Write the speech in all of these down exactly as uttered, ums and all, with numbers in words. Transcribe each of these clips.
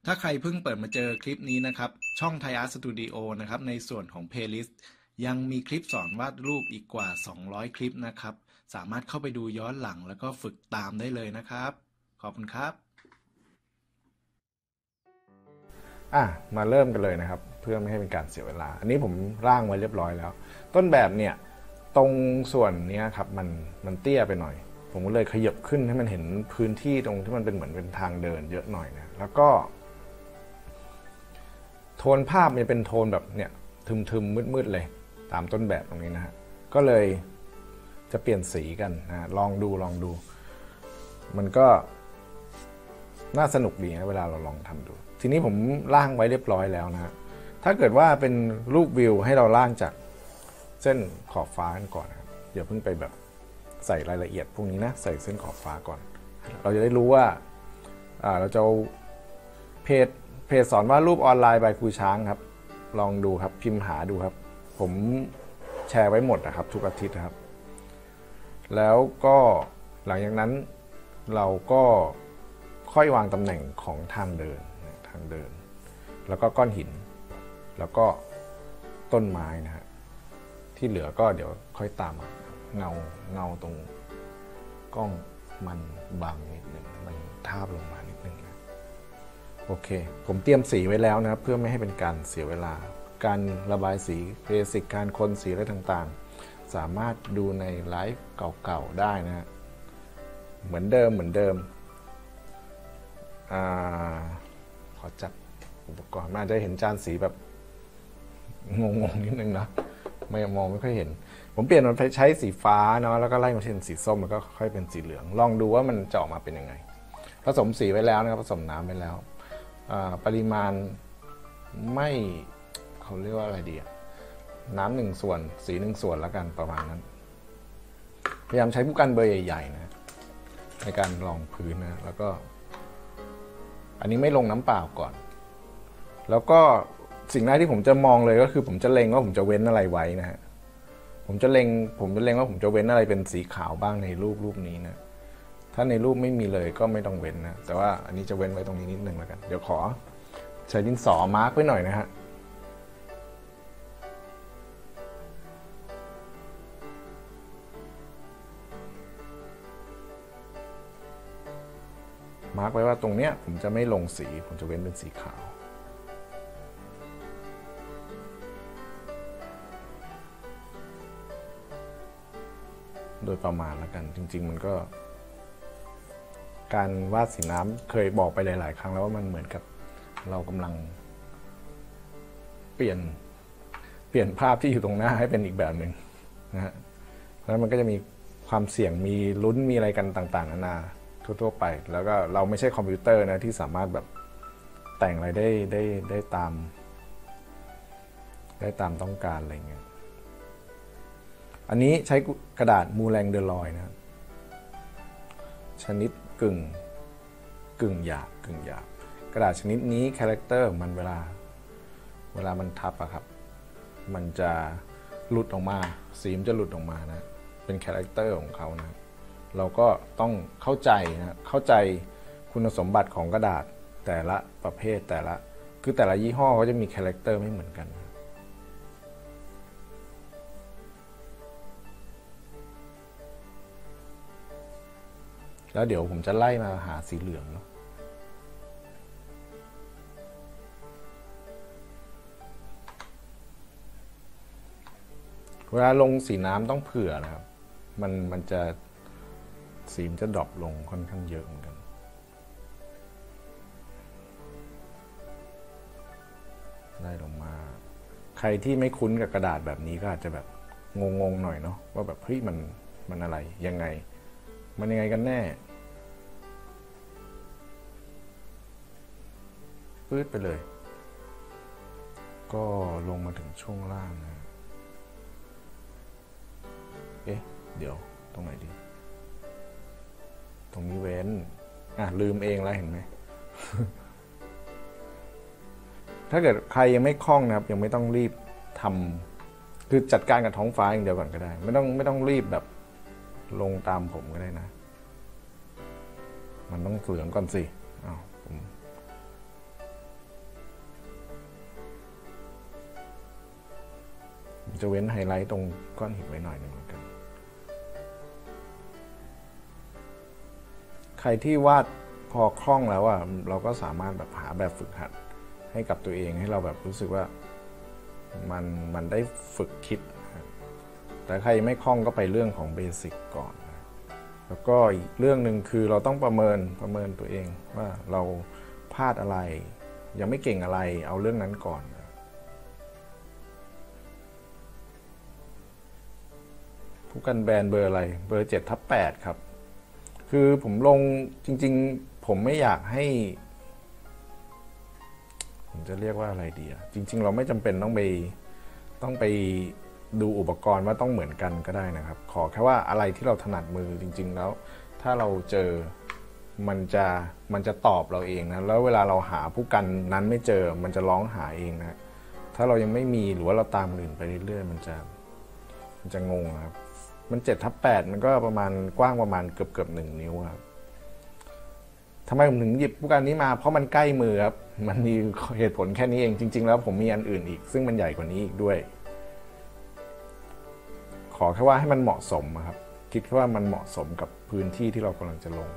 ถ้าใครเพิ่งเปิดมาเจอคลิปนี้นะครับช่อง Thai Art Studio นะครับในส่วนของ Playlist ยังมีคลิปสอนวาดรูปอีกกว่าสองร้อยคลิปนะครับสามารถเข้าไปดูย้อนหลังแล้วก็ฝึกตามได้เลยนะครับขอบคุณครับอ่ะมาเริ่มกันเลยนะครับเพื่อไม่ให้เป็นการเสียเวลาอันนี้ผมร่างไว้เรียบร้อยแล้วต้นแบบเนี่ยตรงส่วนนี้ครับมันมันเตี้ยไปหน่อยผมก็เลยขยับขึ้นให้มันเห็นพื้นที่ตรงที่มันเป็นเหมือนเป็นทางเดินเยอะหน่อยนะแล้วก็โทนภาพมันเป็นโทนแบบเนี่ยทึมๆมืดๆเลยตามต้นแบบตรงนี้นะฮะก็เลยจะเปลี่ยนสีกันนะลองดูลองดูมันก็น่าสนุกดีนะเวลาเราลองทำดูทีนี้ผมร่างไว้เรียบร้อยแล้วนะถ้าเกิดว่าเป็นรูปวิวให้เราร่างจากเส้นขอบฟ้ากันก่อนนะอย่าเพิ่งไปแบบใส่รายละเอียดพวกนี้นะใส่เส้นขอบฟ้าก่อนเราจะได้รู้ว่าเราจะเพจเพจสอนวาดรูปออนไลน์บายครูช้างครับลองดูครับพิมพ์หาดูครับผมแชร์ไว้หมดนะครับทุกอาทิตย์นะครับแล้วก็หลังจากนั้นเราก็ค่อยวางตำแหน่งของทางเดินทางเดินแล้วก็ก้อนหินแล้วก็ต้นไม้นะฮะที่เหลือก็เดี๋ยวค่อยตามเงาเงาตรงกล้องมันบังนิดหนึ่งมันทาบลงมานิดหนึ่งนะโอเคผมเตรียมสีไว้แล้วนะครับเพื่อไม่ให้เป็นการเสียเวลาการระบายสีเบสิกการคนสีอะไรต่างๆสามารถดูในไลฟ์เก่าๆได้นะฮะเหมือนเดิมเหมือนเดิมอ่าขอจับอุปกรณ์มาจะเห็นจานสีแบบงงๆนิดนึงนะไม่มองไม่ค่อยเห็นผมเปลี่ยนมันไปใช้สีฟ้าเนาะแล้วก็ไล่มาเป็นสีส้มแล้วก็ค่อยเป็นสีเหลืองลองดูว่ามันจะออกมาเป็นยังไงผสมสีไว้แล้วนะครับผสมน้ำไว้แล้วปริมาณไม่เขาเรียกว่าอะไรดีน้ำหนึ่งส่วนสีหนึ่งส่วนแล้วกันประมาณนั้นพยายามใช้ผู้กันเบอร์ใหญ่ๆนะในการรองพื้นนะแล้วก็อันนี้ไม่ลงน้ำเปล่าก่อนแล้วก็สิ่งแรกที่ผมจะมองเลยก็คือผมจะเล็งว่าผมจะเว้นอะไรไว้นะฮะผมจะเล็งผมจะเล็งว่าผมจะเว้นอะไรเป็นสีขาวบ้างในรูปรูปนี้นะถ้าในรูปไม่มีเลยก็ไม่ต้องเว้นนะแต่ว่าอันนี้จะเว้นไว้ตรงนี้นิดนึงแล้วกันเดี๋ยวขอใช้ดินสอมาร์กไว้หน่อยนะฮะมาร์กไว้ว่าตรงเนี้ยผมจะไม่ลงสีผมจะเว้นเป็นสีขาวโดยประมาณแล้วกันจริงๆมันก็การวาดสีน้ำเคยบอกไปหลายๆครั้งแล้วว่ามันเหมือนกับเรากำลังเปลี่ยนเปลี่ยนภาพที่อยู่ตรงหน้าให้เป็นอีกแบบหนึ่งนะฮะแล้วมันก็จะมีความเสี่ยงมีลุ้นมีอะไรกันต่างๆนานาทั่วๆไปแล้วก็เราไม่ใช่คอมพิวเตอร์นะที่สามารถแบบแต่งอะไรได้ได้ได้ตามได้ตามต้องการอะไรเงี้ยอันนี้ใช้กระดาษมูแรงเดอลอยนะชนิดกึ่งกึ่งหยาบกึ่งหยาบกระดาษชนิดนี้คาแรคเตอร์มันเวลาเวลามันทับอะครับมันจะหลุดออกมาสีมันจะหลุดออกมานะเป็นคาแรคเตอร์ของเขานะเราก็ต้องเข้าใจนะเข้าใจคุณสมบัติของกระดาษแต่ละประเภทแต่ละคือแต่ละยี่ห้อก็จะมีคาแรคเตอร์ไม่เหมือนกันแล้วเดี๋ยวผมจะไล่มาหาสีเหลืองเนาะเวลาลงสีน้ำต้องเผื่อนะครับมันมันจะสีมันจะดรอปลงค่อนข้างเยอะเหมือนกันไล่ลงมาใครที่ไม่คุ้นกับกระดาษแบบนี้ก็อาจจะแบบงงๆหน่อยเนาะว่าแบบเฮ้ยมันมันอะไรยังไงมันยังไงกันแน่ปื๊ดไปเลยก็ลงมาถึงช่วงล่างนะเอ๊ะเดี๋ยวตรงไหนดีตรงนี้เว้นอ่ะลืมเองแล้วเห็นไหม ถ้าเกิดใครยังไม่คล่องนะครับยังไม่ต้องรีบทำคือจัดการกับท้องฟ้าอย่างเดียวก่อนก็ได้ไม่ต้องไม่ต้องรีบแบบลงตามผมก็ได้นะมันต้องเหลืองก่อนสิอ้าวผมจะเว้นไฮไลท์ตรงก้อนหินไว้หน่อยหนึ่งเหมือนกันใครที่วาดพอคล่องแล้วอ่ะเราก็สามารถแบบหาแบบฝึกหัดให้กับตัวเองให้เราแบบรู้สึกว่ามันมันได้ฝึกคิดแต่ใครไม่คล่องก็ไปเรื่องของเบสิกก่อนแล้วก็อีกเรื่องหนึ่งคือเราต้องประเมินประเมินตัวเองว่าเราพลาดอะไรยังไม่เก่งอะไรเอาเรื่องนั้นก่อนผู้กันแบรนด์เบอร์อะไรเบอร์เจ็ดทับแปดครับคือผมลงจริงๆผมไม่อยากให้ผมจะเรียกว่าอะไรดีอ่ะจริงๆเราไม่จำเป็นต้องไปต้องไปดูอุปกรณ์ว่าต้องเหมือนกันก็ได้นะครับขอแค่ว่าอะไรที่เราถนัดมือจริงๆแล้วถ้าเราเจอมันจะมันจะตอบเราเองนะแล้วเวลาเราหาผู้กันนั้นไม่เจอมันจะร้องหาเองนะถ้าเรายังไม่มีหรือว่าเราตามคนอื่นไปเรื่อยๆมันจะมันจะงงครับมันเจ็ดทับแปดมันก็ประมาณกว้างประมาณเกือบเกือบหนึ่งนิ้วครับทำไมผมถึงหยิบผู้กันนี้มาเพราะมันใกล้มือครับมันมีเหตุผลแค่นี้เองจริงๆแล้วผมมีอันอื่นอีกซึ่งมันใหญ่กว่านี้อีกด้วยขอแค่ว่าให้มันเหมาะสมครับคิดแค่ว่ามันเหมาะสมกับพื้นที่ที่เรากำลังจะลง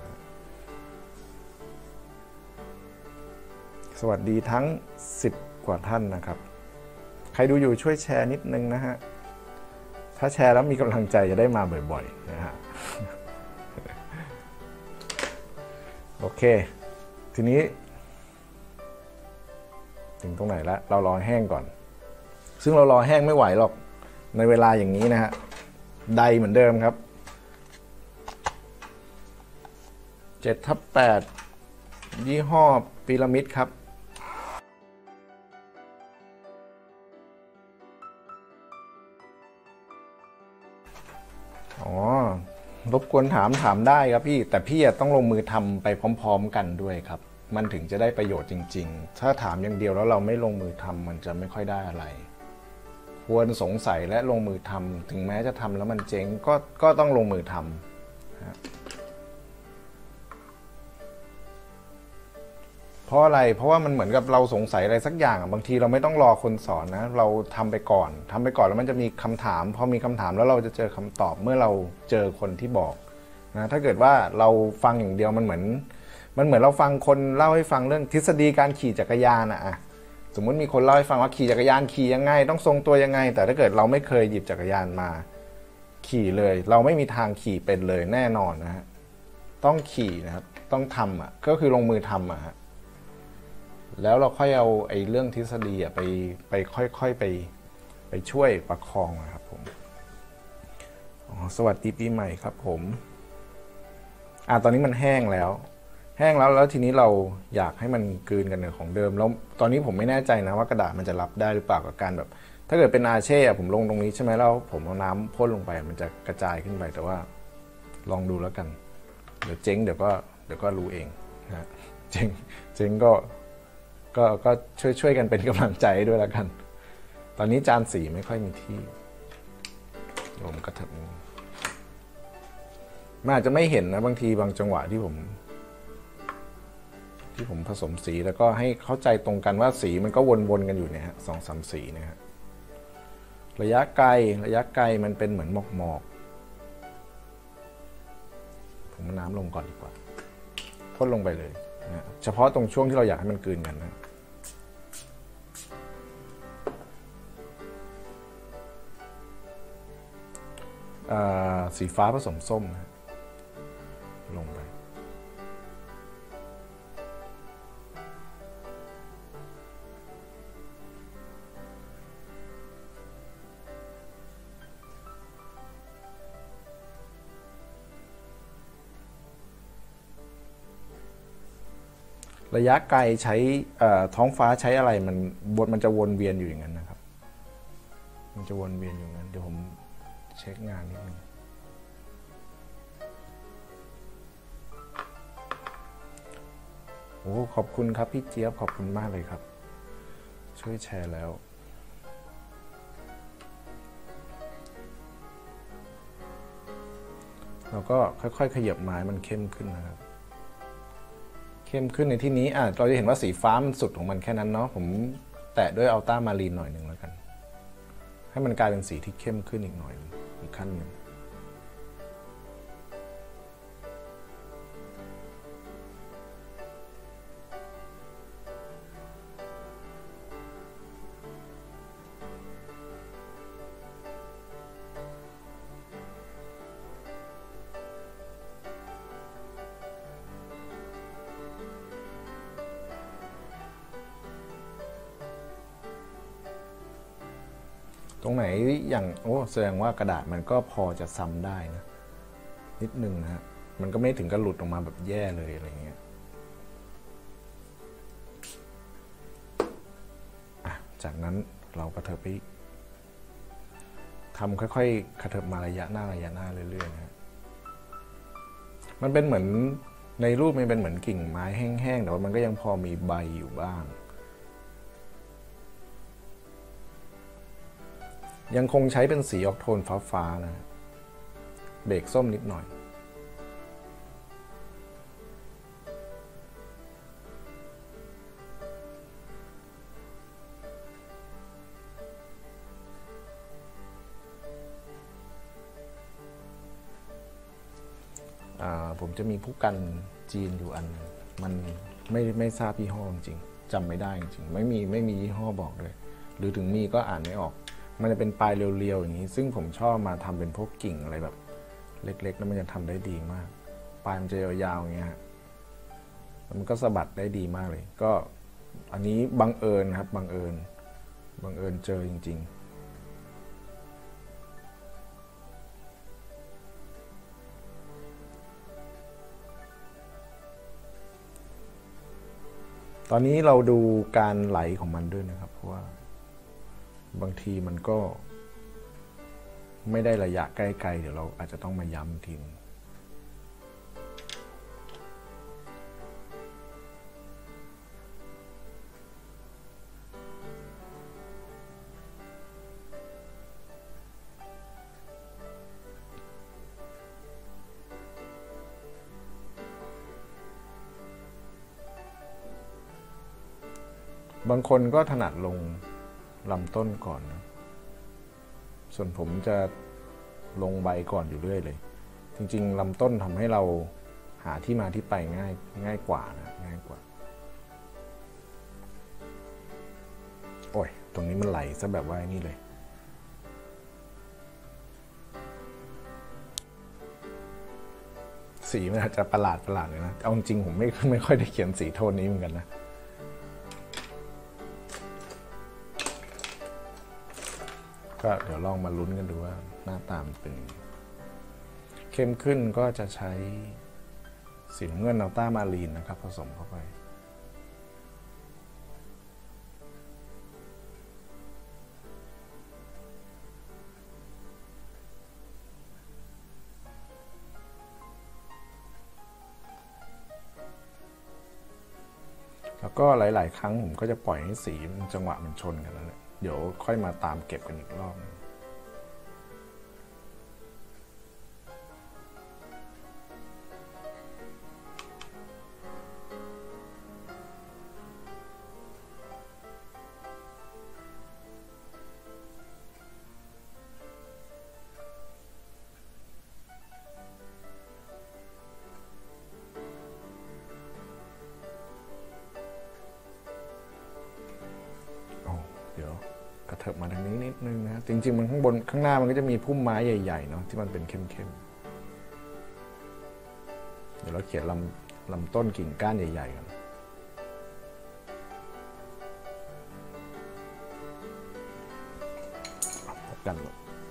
สวัสดีทั้งสิบกว่าท่านนะครับใครดูอยู่ช่วยแชร์นิดนึงนะฮะถ้าแชร์แล้วมีกำลังใจจะได้มาบ่อยๆนะฮะโอเคทีนี้ถึงตรงไหนแล้วเรารอแห้งก่อนซึ่งเรารอแห้งไม่ไหวหรอกในเวลาอย่างนี้นะฮะไดเหมือนเดิมครับเจ็ดทับแปดยี่ห้อพีระมิดครับอ๋อรบกวนถามถามได้ครับพี่แต่พี่ต้องลงมือทำไปพร้อมๆกันด้วยครับมันถึงจะได้ประโยชน์จริงๆถ้าถามอย่างเดียวแล้วเราไม่ลงมือทำมันจะไม่ค่อยได้อะไรควรสงสัยและลงมือทำถึงแม้จะทำแล้วมันเจ๊งก็ก็ต้องลงมือทำเพราะอะไรเพราะว่ามันเหมือนกับเราสงสัยอะไรสักอย่างบางทีเราไม่ต้องรอคนสอนนะเราทำไปก่อนทำไปก่อนแล้วมันจะมีคำถามพอมีคำถามแล้วเราจะเจอคำตอบเมื่อเราเจอคนที่บอกนะถ้าเกิดว่าเราฟังอย่างเดียวมันเหมือนมันเหมือนเราฟังคนเล่าให้ฟังเรื่องทฤษฎีการขี่จักรยานอะสมมุติมีคนเล่าให้ฟังว่าขี่จักรยานขี่ยังไงต้องทรงตัวยังไงแต่ถ้าเกิดเราไม่เคยหยิบจักรยานมาขี่เลยเราไม่มีทางขี่เป็นเลยแน่นอนนะฮะต้องขี่นะครับต้องทำอ่ะก็คือลงมือทำอ่ะฮะแล้วเราค่อยเอาไอ้เรื่องทฤษฎีอ่ะไปไปค่อยๆไปไปช่วยประคองนะครับผมอ๋อสวัสดีปีใหม่ครับผมอ่ะตอนนี้มันแห้งแล้วแห้งแล้วแล้วทีนี้เราอยากให้มันกลืนกันกับของเดิมแล้วตอนนี้ผมไม่แน่ใจนะว่ากระดาษมันจะรับได้หรือเปล่ากับการแบบถ้าเกิดเป็นอาเช่ผมลงตรงนี้ใช่ไหมแล้วผมเอาน้ำพ่นลงไปมันจะกระจายขึ้นไปแต่ว่าลองดูแล้วกันเดี๋ยวเจ๊งเดี๋ยวก็เดี๋ยวก็รู้เองนะเจ๊งเจ๊งก็ก็ก็ช่วยช่วยกันเป็นกำลังใจด้วยแล้วกันตอนนี้จานสีไม่ค่อยมีที่ผมกระถิบมันอาจจะไม่เห็นนะบางทีบางจังหวะที่ผมที่ผมผสมสีแล้วก็ให้เข้าใจตรงกันว่าสีมันก็วนๆกันอยู่เนี่ยฮะสองสามสีนะฮะระยะไกลระยะไกลมันเป็นเหมือนหมอกหมอกผมน้ำลงก่อนดีกว่าพ่นลงไปเลยนะเฉพาะตรงช่วงที่เราอยากให้มันกลืนกันนะสีฟ้าผสมส้มนะลงไประยะไกลใช้ท้องฟ้าใช้อะไรมันวนมันจะวนเวียนอยู่อย่างนั้นนะครับมันจะวนเวียนอยู่อย่างนั้นเดี๋ยวผมเช็คงานนิดนึงโอ้ขอบคุณครับพี่เจี๊ยบขอบคุณมากเลยครับช่วยแชร์แล้วเราก็ค่อยๆขยับไม้มันเข้มขึ้นนะครับเข้มขึ้นในที่นี้อ่ะเราจะเห็นว่าสีฟ้ามันสุดของมันแค่นั้นเนาะผมแตะด้วยอัลต้ามารีนหน่อยหนึ่งแล้วกันให้มันกลายเป็นสีที่เข้มขึ้นอีกหน่อยอีกขั้นหนึ่งตรงไหนอย่างโอ้แสดงว่ากระดาษมันก็พอจะซ้ำได้นะนิดนึงนะฮะมันก็ไม่ถึงกับหลุดออกมาแบบแย่เลยอะไรเงี้ยจากนั้นเรากระเถิบไปทำค่อยๆกระเถิบมาระยะหน้าระยะหน้าเรื่อยๆนะมันเป็นเหมือนในรูปมันเป็นเหมือนกิ่งไม้แห้งๆแต่ว่ามันก็ยังพอมีใบอยู่บ้างยังคงใช้เป็นสีออกโทนฟ้าๆนะเบรกส้มนิดหน่อยผมจะมีผู้กันจีนอยู่อันมันไม่ไม่ทราบยี่ห้อจริงจำไม่ได้จริงไม่มีไม่มียี่ห้อบอกเลยหรือถึงมีก็อ่านไม่ออกมันจะเป็นปลายเรียวๆอย่างนี้ซึ่งผมชอบมาทำเป็นพวกกิ่งอะไรแบบเล็กๆแล้วมันจะทำได้ดีมากปลายมันจะยาวๆอย่างเงี้ยมันก็สะบัดได้ดีมากเลยก็อันนี้บังเอิญครับบังเอิญบังเอิญเจอจริงๆตอนนี้เราดูการไหลของมันด้วยนะครับเพราะว่าบางทีมันก็ไม่ได้ระยะใกล้ๆเดี๋ยวเราอาจจะต้องมาย้ำทีนึงบางคนก็ถนัดลงลำต้นก่อนนะส่วนผมจะลงใบก่อนอยู่เรื่อยเลยจริงๆลำต้นทำให้เราหาที่มาที่ไปง่ายง่ายกว่านะง่ายกว่าโอ้ยตรงนี้มันไหลซะแบบว่านี่เลยสีมันอาจจะประหลาดประหลาดเลยนะเอาจริงผมไม่ไม่ค่อยได้เขียนสีโทนนี้เหมือนกันนะก็เดี๋ยวลองมาลุ้นกันดูว่าหน้าตามเป็นเข้มขึ้นก็จะใช้สีน้ำเงินอัลต้ามารีนนะครับผสมเข้าไปแล้วก็หลายๆครั้งผมก็จะปล่อยให้สีจังหวะมันชนกันแล้วเดี๋ยวค่อยมาตามเก็บกันอีกรอบกระเถิบมาทางนี้นิดนึงนะจริงๆมันข้างบนข้างหน้ามันก็จะมีพุ่มไม้ใหญ่ๆเนาะที่มันเป็นเข้มๆเดี๋ยวเราเขียนลำลำต้นกิ่งก้านใหญ่ๆกันพบกัน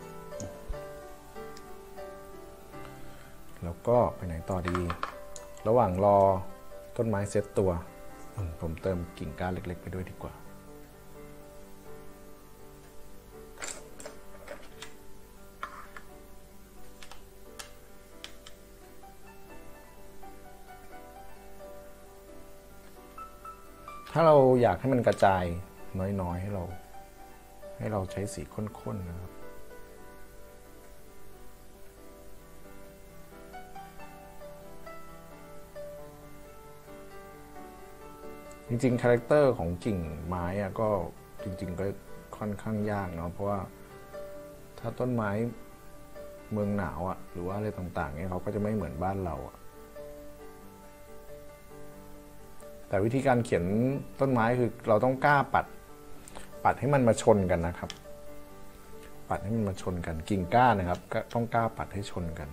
แล้วก็ไปไหนต่อดีระหว่างรอต้นไม้เซตตัวผมเติมกิ่งก้านเล็กๆไปด้วยดีกว่าถ้าเราอยากให้มันกระจายน้อยๆให้เราให้เราใช้สีข้นๆนะครับจริงๆคาแรคเตอร์ของกิ่งไม้อะก็จริงๆก็ค่อนข้างยากเนาะเพราะว่าถ้าต้นไม้เมืองหนาวอ่ะหรือว่าอะไรต่างๆเนี่ยเขาก็จะไม่เหมือนบ้านเราอ่ะแต่วิธีการเขียนต้นไม้คือเราต้องกล้าปัดปัดให้มันมาชนกันนะครับปัดให้มันมาชนกันกิ่งก้านนะครับก็ต้องกล้าปัดให้ชนกัน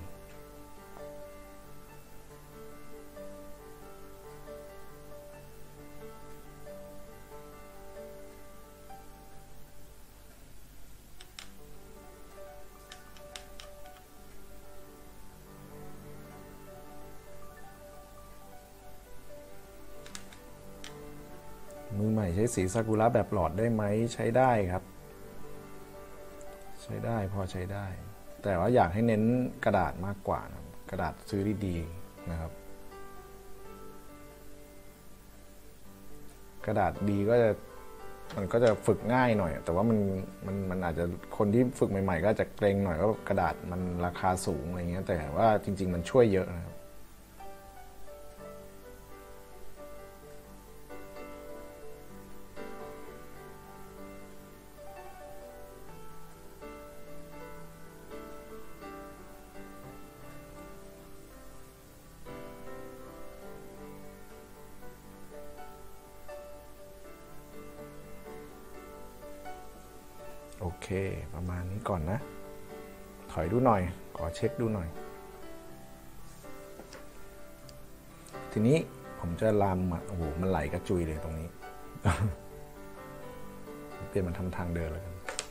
มือใหม่ใช้สีซากุระแบบหลอดได้ไหมใช้ได้ครับใช้ได้พอใช้ได้แต่ว่าอยากให้เน้นกระดาษมากกว่านะกระดาษซื้อดีๆนะครับกระดาษดีก็จะมันก็จะฝึกง่ายหน่อยแต่ว่ามันมันมันอาจจะคนที่ฝึกใหม่ๆก็จะเกรงหน่อยว่ากระดาษมันราคาสูงอะไรเงี้ยแต่ว่าจริงๆมันช่วยเยอะนะครับโอเคประมาณนี้ก่อนนะถอยดูหน่อยขอเช็คดูหน่อยทีนี้ผมจะลามอ่ะโอ้โหมันไหลกระจุยเลยตรงนี้ เปลี่ยนมันทำทางเดินแล้วกัน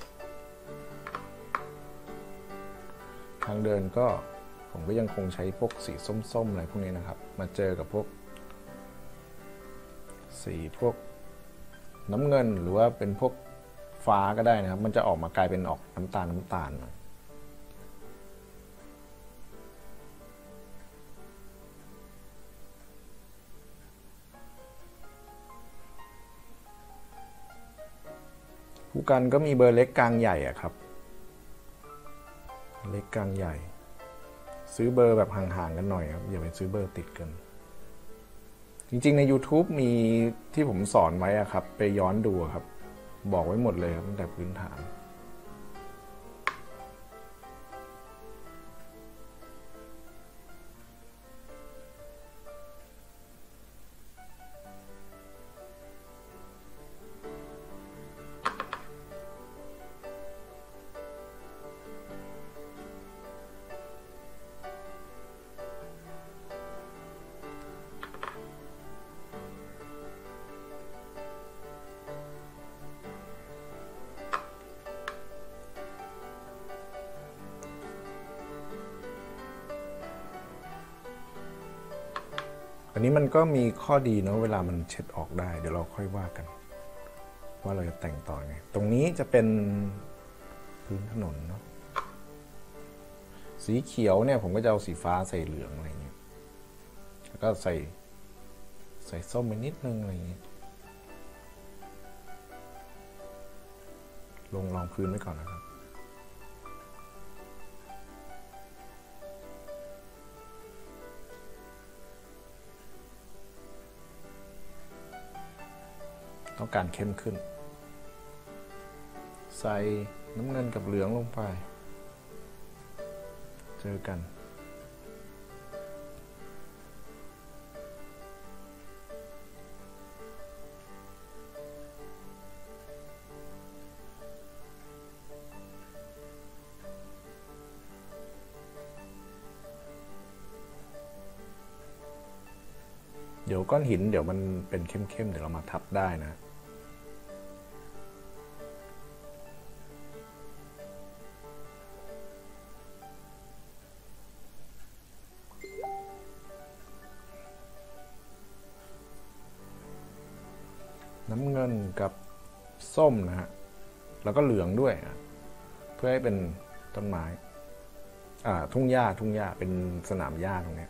ทางเดินก็ผมก็ยังคงใช้พวกสีส้มๆอะไรพวกนี้นะครับมาเจอกับพวกสีพวกน้ำเงินหรือว่าเป็นพวกฟ้าก็ได้นะครับมันจะออกมากลายเป็นออกน้ำตาลน้ำตาลผู้กันก็มีเบอร์เล็กกลางใหญ่อะครับเล็กกลางใหญ่ซื้อเบอร์แบบห่างๆกันหน่อยครับอย่าไปซื้อเบอร์ติดกันจริงๆใน YouTube มีที่ผมสอนไว้อะครับไปย้อนดูครับบอกไว้หมดเลยครับตั้งแต่พื้นฐานอันนี้มันก็มีข้อดีเนาะเวลามันเช็ดออกได้เดี๋ยวเราค่อยว่ากันว่าเราจะแต่งต่อไงตรงนี้จะเป็นพื้นถนนเนาะสีเขียวเนี่ยผมก็จะเอาสีฟ้าใส่เหลืองอะไรเงี้ยแล้วก็ใส่ใส่ส้มไปนิดนึงอะไรเงี้ยลงรองพื้นไว้ก่อนนะครับต้องการเข้มขึ้นใส่น้ำเงินกับเหลืองลงไปเจอกันเดี๋ยวก้อนหินเดี๋ยวมันเป็นเข้มๆเดี๋ยวเรามาทับได้นะน้ำเงินกับส้มนะฮะแล้วก็เหลืองด้วยเพื่อให้เป็นต้นไม้อ่าทุ่งหญ้าทุ่งหญ้าเป็นสนามหญ้าตรงนี้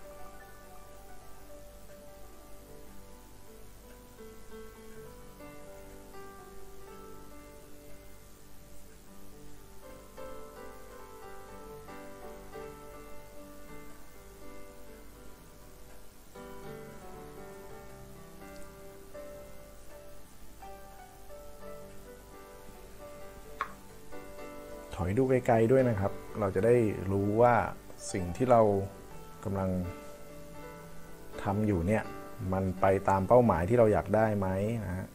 ถอยดูไกลๆด้วยนะครับเราจะได้รู้ว่าสิ่งที่เรากำลังทำอยู่เนี่ยมันไปตามเป้าหมายที่เราอยากได้ไหมนะฮะ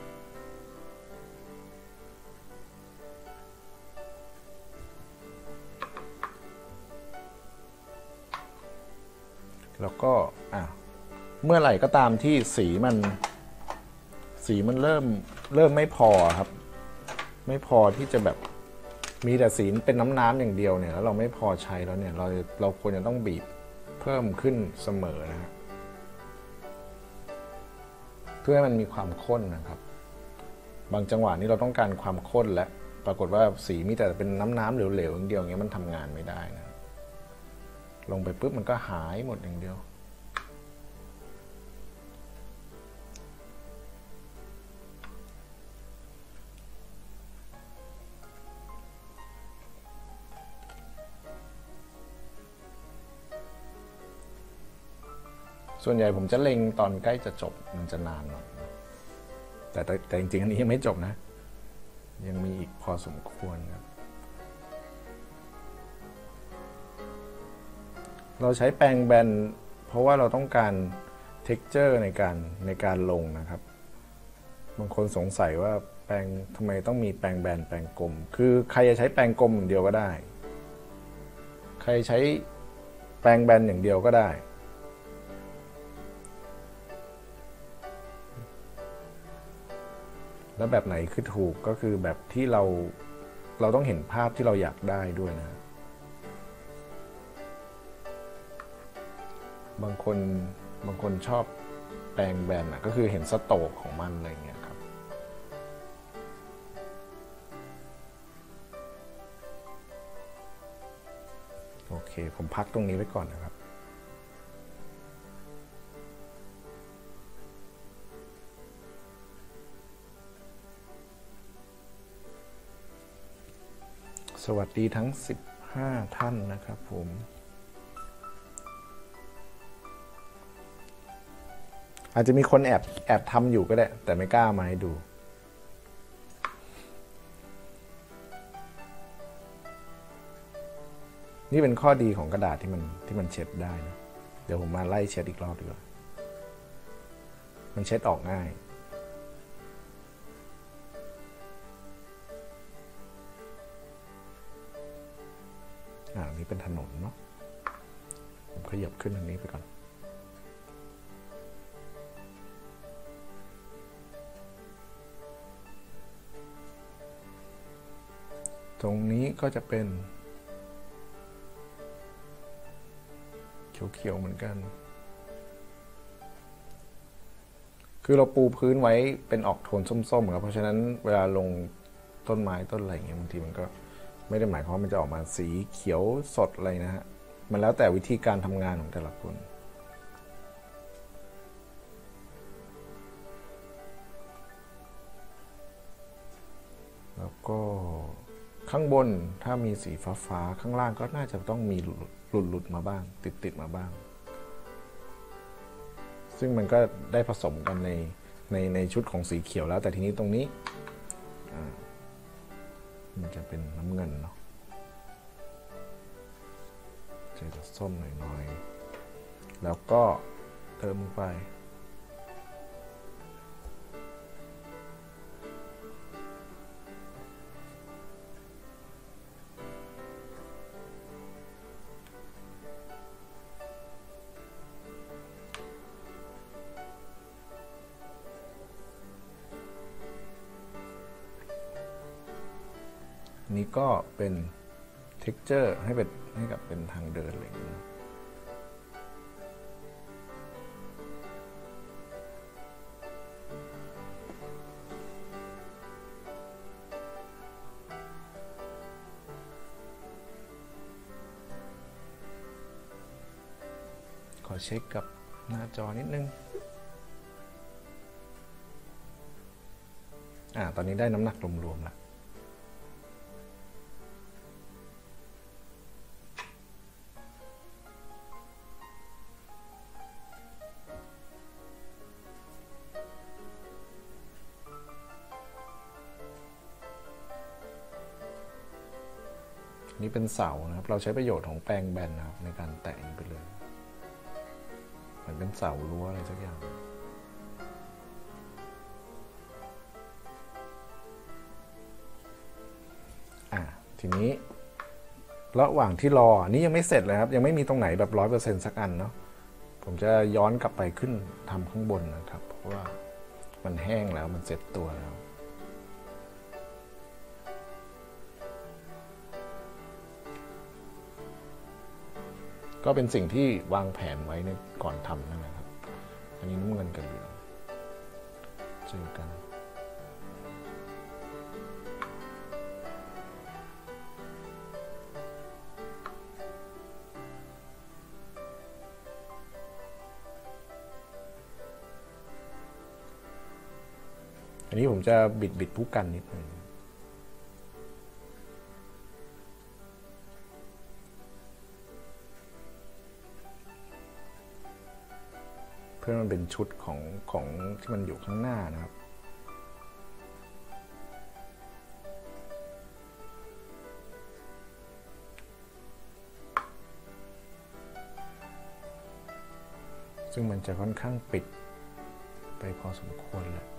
แล้วก็อ่ะเมื่อไหร่ก็ตามที่สีมันสีมันเริ่มเริ่มไม่พอครับไม่พอที่จะแบบมีแต่สีเป็นน้ำน้ำอย่างเดียวเนี่ยแล้วเราไม่พอใช้แล้วเนี่ยเราเราควรจะต้องบีบเพิ่มขึ้นเสมอนะฮะเพื่อให้มันมีความข้นนะครับบางจังหวะนี้เราต้องการความข้นและปรากฏว่าสีมีแต่เป็นน้ำน้ำเหลวๆอย่างเดียวอย่างเงี้ยมันทำงานไม่ได้นะลงไปปุ๊บมันก็หายหมดอย่างเดียวส่วนใหญ่ผมจะเล็งตอนใกล้จะจบมันจะนานหน่อยแต่แต่จริงๆอันนี้ยังไม่จบนะยังมีอีกพอสมควรครับเราใช้แปรงแบนเพราะว่าเราต้องการ texture ในการในการลงนะครับบางคนสงสัยว่าแปรงทำไมต้องมีแปรงแบนแปรงกลมคือใครจะใช้แปรงกลมอย่างเดียวก็ได้ใครใช้แปรงแบนอย่างเดียวก็ได้แล้วแบบไหนคือถูกก็คือแบบที่เราเราต้องเห็นภาพที่เราอยากได้ด้วยนะบางคนบางคนชอบแปรงแบนก็คือเห็นสโตรกของมันอะไรเงี้ยครับโอเคผมพักตรงนี้ไว้ก่อนนะครับสวัสดีทั้งสิบห้าท่านนะครับผมอาจจะมีคนแอบแอบทำอยู่ก็ได้แต่ไม่กล้ามาให้ดูนี่เป็นข้อดีของกระดาษที่มันที่มันเช็ดได้นะเดี๋ยวผมมาไล่เช็ดอีกรอบดีกว่ามันเช็ดออกง่ายอ่านี่เป็นถนนเนาะผมขยับขึ้นทางนี้ไปก่อนตรงนี้ก็จะเป็นเขียวๆเหมือนกันคือเราปูพื้นไว้เป็นออกโทนส้มๆครับเพราะฉะนั้นเวลาลงต้นไม้ต้นอะไรอย่างเงี้ยบางทีมันก็ไม่ได้หมายความว่ามันจะออกมาสีเขียวสดอะไรนะฮะมันแล้วแต่วิธีการทำงานของแต่ละคนแล้วก็ข้างบนถ้ามีสีฟ้าๆข้างล่างก็น่าจะต้องมีหลุดๆมาบ้างติดๆมาบ้างซึ่งมันก็ได้ผสมกันในในในชุดของสีเขียวแล้วแต่ทีนี้ตรงนี้มันจะเป็นน้ำเงินเนาะจะส้มหน่อยๆแล้วก็เติมไป นี้ก็เป็น texture ให้เป็นให้กับเป็นทางเดินอะไรอย่างนี้ขอเช็คกับหน้าจอนิดนึงอ่าตอนนี้ได้น้ำหนักรวมๆแล้วนี่เป็นเสานะครับเราใช้ประโยชน์ของแปรงแบนนะครับในการแตะนี้ไปเลยมันเป็นเสารั้วอะไรสักอย่างอ่ะทีนี้ระหว่างที่รอนี่ยังไม่เสร็จเลยครับยังไม่มีตรงไหนแบบร้อยเปอร์เซ็นต์สักอันเนาะผมจะย้อนกลับไปขึ้นทำข้างบนนะครับเพราะว่ามันแห้งแล้วมันเสร็จตัวแล้วก็เป็นสิ่งที่วางแผนไว้ในก่อนทำนั่นแหละครับอันนี้น้ำเงินกับเหลืองเจอกันอันนี้ผมจะบิดบิดผู้กันนิดหนึ่งเพื่อมันเป็นชุดของของที่มันอยู่ข้างหน้านะครับซึ่งมันจะค่อนข้างปิดไปพอสมควรแหละ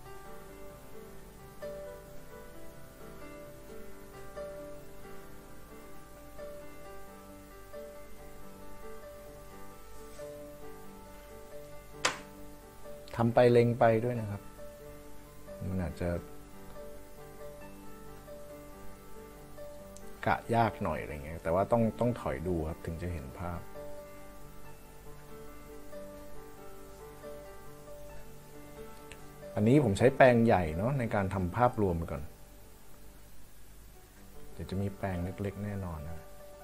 ทำไปเล็งไปด้วยนะครับมันอาจจะกะยากหน่อยอะไรเงี้ยแต่ว่าต้องต้องถอยดูครับถึงจะเห็นภาพอันนี้ผมใช้แปรงใหญ่เนาะในการทำภาพรวมไปก่อนเดี๋ยวจะมีแปรงเล็กๆแน่นอนนะ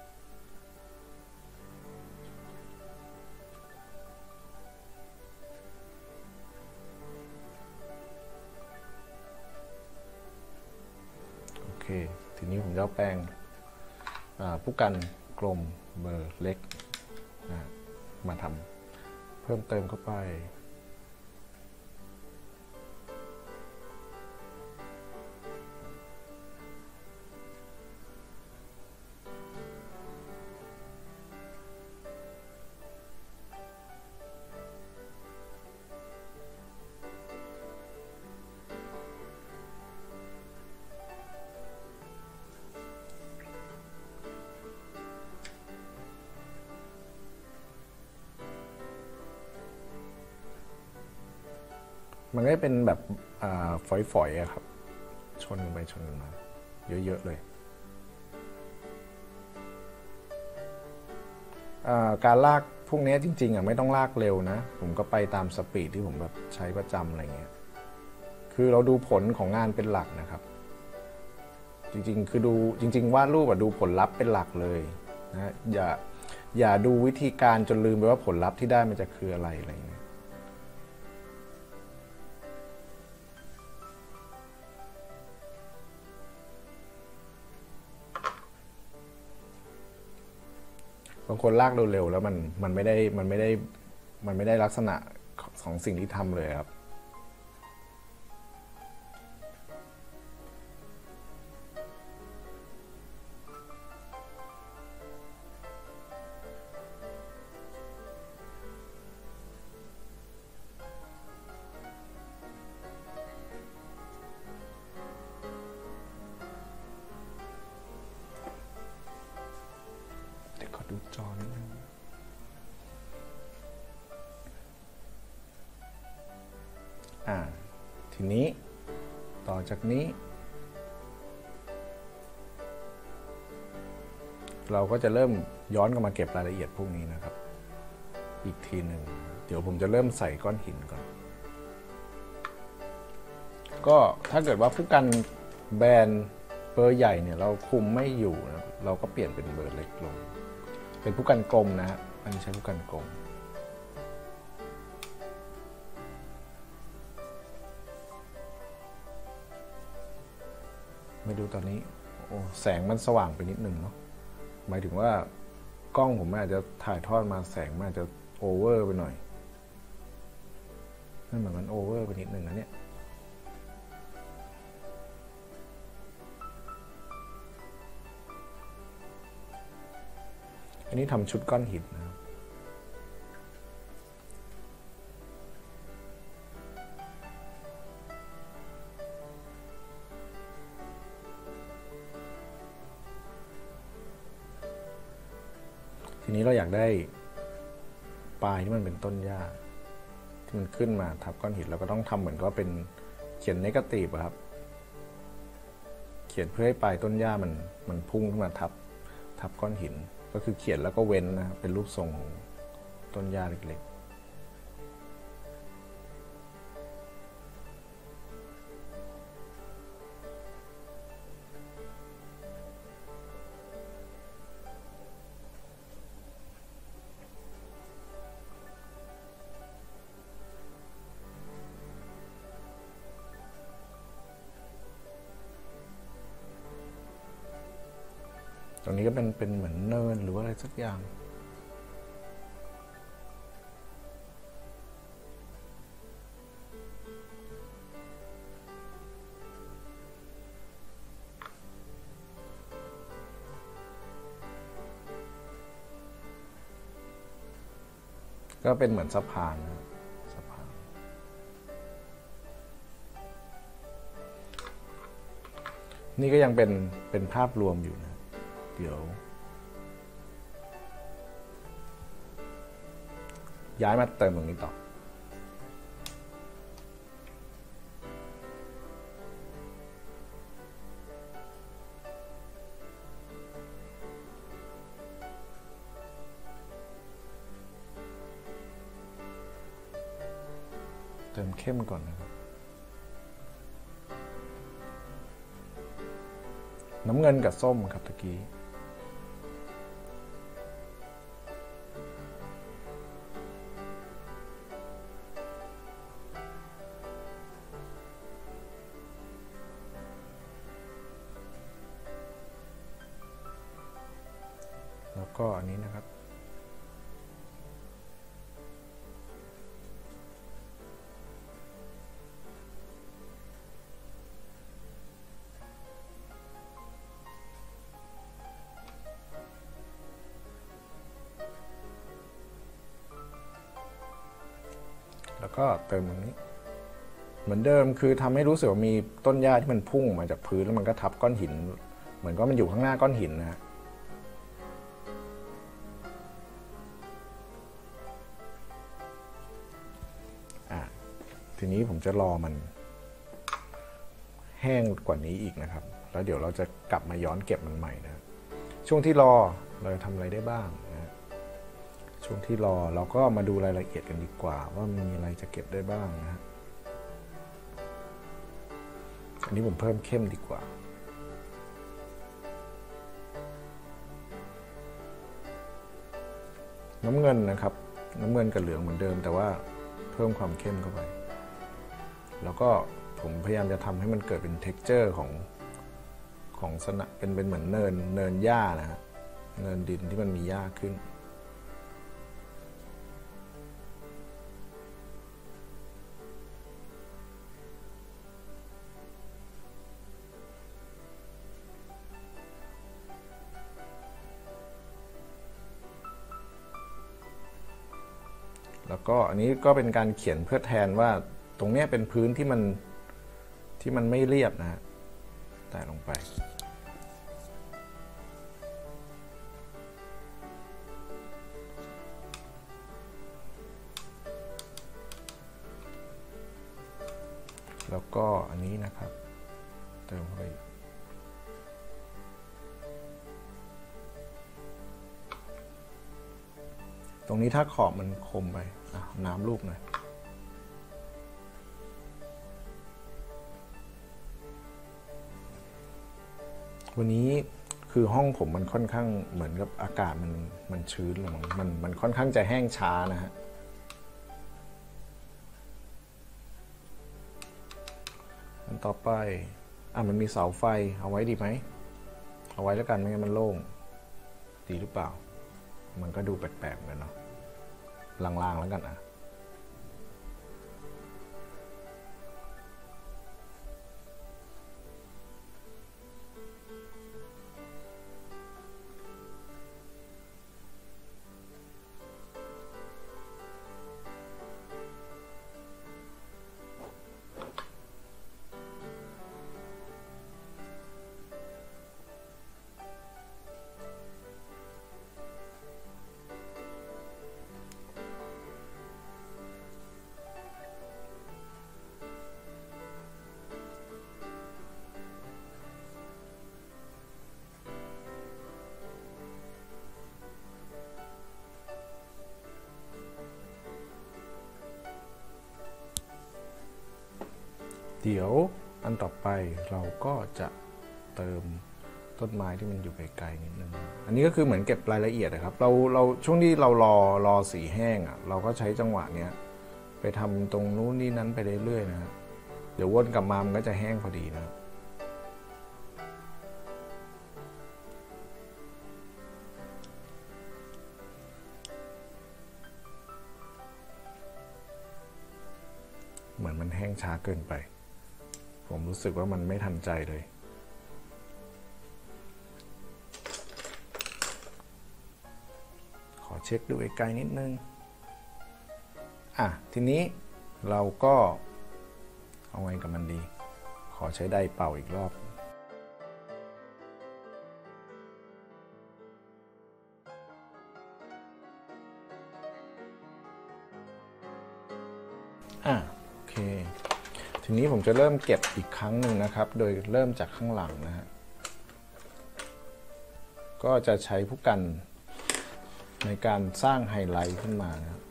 ทีนี้ผมจะเอาแปรงผู้กันกลมเบอร์เล็กนะมาทำเพิ่มเติมเข้าไปมันก็เป็นแบบฝอยๆครับชนไปชนมาเยอะๆเลยการลากพวกนี้จริงๆอ่ะไม่ต้องลากเร็วนะผมก็ไปตามสปีดที่ผมแบบใช้ประจำอะไรเงี้ยคือเราดูผลของงานเป็นหลักนะครับจริงๆคือดูจริงๆวาดรูปอ่ะดูผลลัพธ์เป็นหลักเลยนะอย่าอย่าดูวิธีการจนลืมไปว่าผลลัพธ์ที่ได้มันจะคืออะไรอะไรเงี้ยบางคนลากเร็วๆแล้วมันมันไม่ได้มันไม่ได้มันไม่ได้ลักษณะของสิ่งที่ทำเลยครับดูจอนิดนึงอ่าทีนี้ต่อจากนี้เราก็จะเริ่มย้อนกลับมาเก็บรายละเอียดพวกนี้นะครับอีกทีหนึ่งเดี๋ยวผมจะเริ่มใส่ก้อนหินก่อนก็ถ้าเกิดว่าผู้กันแบนเบอร์ใหญ่เนี่ยเราคุมไม่อยู่นะเราก็เปลี่ยนเป็นเบอร์เล็กลงเป็นผู้กันกลมนะฮะอันนี้ใช้ผู้กันกลมมาดูตอนนี้โอ้แสงมันสว่างไปนิดหนึ่งเนาะหมายถึงว่ากล้องผมอาจจะถ่ายทอดมาแสงมันอาจจะโอเวอร์ไปหน่อยนั่นเหมือนมันโอเวอร์ไปนิดหนึ่งนะเนี่ยอันนี้ทำชุดก้อนหินนะครับทีนี้เราอยากได้ปลายที่มันเป็นต้นหญ้าที่มันขึ้นมาทับก้อนหินเราก็ต้องทำเหมือนก็เป็นเขียนเนกาทีฟครับเขียนเพื่อให้ปลายต้นหญ้ามันมันพุ่งขึ้นมาทับทับก้อนหินก็คือเขียนแล้วก็เว้นนะครับเป็นรูปทรงของต้นหญ้าเล็กๆตรงนี้ก็เป็นเป็นเหมือนเนินหรือว่าอะไรสักอย่างก็เป็นเหมือนสะพานนะสะพานนี่ก็ยังเป็นเป็นภาพรวมอยู่นะเดี๋ยวย้ายมาเติมตรงนี้ต่อเติมเข้มก่อนนะครับน้ำเงินกับส้มครับตะกี้แล้วก็อันนี้นะครับแล้วก็เติมตรงนี้เหมือนเดิมคือทำให้รู้สึกว่ามีต้นหญ้าที่มันพุ่งมาจากพื้นแล้วมันก็ทับก้อนหินเหมือนก็มันอยู่ข้างหน้าก้อนหินนะฮะทีนี้ผมจะรอมันแห้งกว่านี้อีกนะครับแล้วเดี๋ยวเราจะกลับมาย้อนเก็บมันใหม่นะช่วงที่รอเราจะทำอะไรได้บ้างนะช่วงที่รอเราก็มาดูรายละเอียดกันดีกว่าว่ามีอะไรจะเก็บได้บ้างนะอันนี้ผมเพิ่มเข้มดีกว่าน้ำเงินนะครับน้ำเงินกับเหลืองเหมือนเดิมแต่ว่าเพิ่มความเข้มเข้าไปแล้วก็ผมพยายามจะทำให้มันเกิดเป็น texture ของของสนะเป็นเป็นเหมือนเนินเนินหญ้านะฮะเนินดินที่มันมีหญ้าขึ้นแล้วก็อันนี้ก็เป็นการเขียนเพื่อแทนว่าตรงนี้เป็นพื้นที่มันที่มันไม่เรียบนะฮะแตะลงไปแล้วก็อันนี้นะครับเติมเข้าไปตรงนี้ถ้าขอบมันคมไปน้ำลูกหน่อยวันนี้คือห้องผมมันค่อนข้างเหมือนกับอากาศมันมันชื้นหรือมันมันค่อนข้างจะแห้งช้านะฮะอันต่อไปอ่ะมันมีเสาไฟเอาไว้ดีไหมเอาไว้แล้วกันไม่งั้นมันโล่งดีหรือเปล่ามันก็ดูแปลกๆเหมือนกันเนาะลางๆแล้วกันอ่ะเดี๋ยวอันต่อไปเราก็จะเติมต้นไม้ที่มันอยู่ไกลๆนิดนึงอันนี้ก็คือเหมือนเก็บรายละเอียดนะครับเราเราช่วงที่เรารอรอสีแห้งอ่ะเราก็ใช้จังหวะเนี้ยไปทำตรงนู้นนี่นั้นไปเรื่อยๆนะ เดี๋ยววนกลับมามันก็จะแห้งพอดีนะเหมือนมันแห้งช้าเกินไปผมรู้สึกว่ามันไม่ทันใจเลยขอเช็คดูไกลๆนิดนึงอ่ะทีนี้เราก็เอาไงกับมันดีขอใช้ไดร์เป่าอีกรอบอ่ะโอเคทีนี้ผมจะเริ่มเก็บอีกครั้งหนึ่งนะครับโดยเริ่มจากข้างหลังนะฮะก็จะใช้ผู้กันในการสร้างไฮไลท์ขึ้นมานะครับ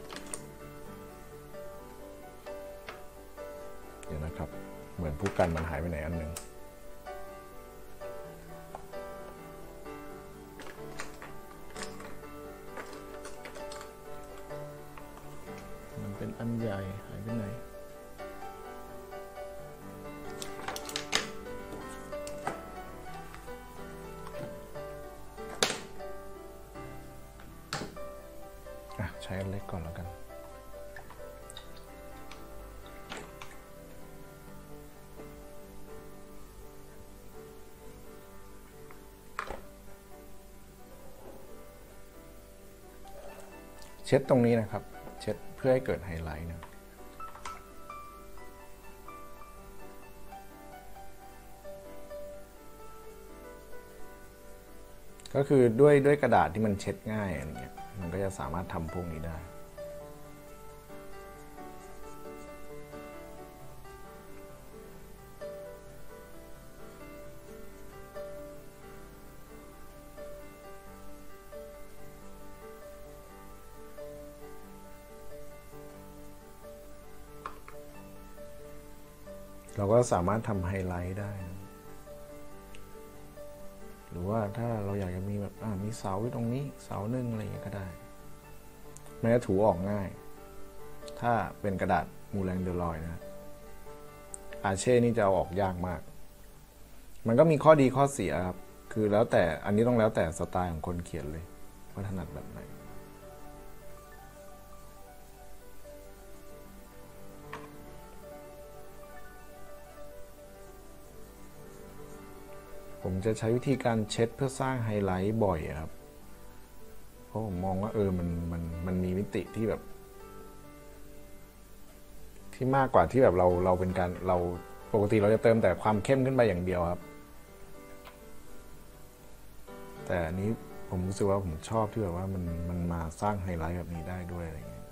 เดี๋ยวนะครับเหมือนผู้กันมันหายไปไหนอันหนึ่งมันเป็นอันใหญ่หายไปไหนอ่ะใช้อันเล็กก่อนแล้วกันเช็ดตรงนี้นะครับเช็ดเพื่อให้เกิดไฮไลท์นะก็คือด้วยด้วยกระดาษที่มันเช็ดง่ายอะไรเงี้ยมันก็จะสามารถทำพวกนี้ได้เราก็สามารถทำไฮไลท์ได้นะหรือว่าถ้าเราอยากจะมีแบบมีเสาอยู่ตรงนี้เสาหนึ่งอะไรอย่างเงี้ยก็ได้มันจะถูออกง่ายถ้าเป็นกระดาษมูแรงเดลอยนะอาเช่นี่จะเอาออกยากมากมันก็มีข้อดีข้อเสียครับคือแล้วแต่อันนี้ต้องแล้วแต่สไตล์ของคนเขียนเลยว่าถนัดแบบไหนผมจะใช้วิธีการเช็ดเพื่อสร้างไฮไลท์บ่อยครับเพราะผมมองว่าเออมันมันมันมีมิติที่แบบที่มากกว่าที่แบบเราเราเป็นการเราปกติเราจะเติมแต่ความเข้มขึ้นไปอย่างเดียวครับแต่อันนี้ผมรู้สึกว่าผมชอบที่แบบว่ามันมันมาสร้างไฮไลท์แบบนี้ได้ด้วยอะไรอย่างเงี้ย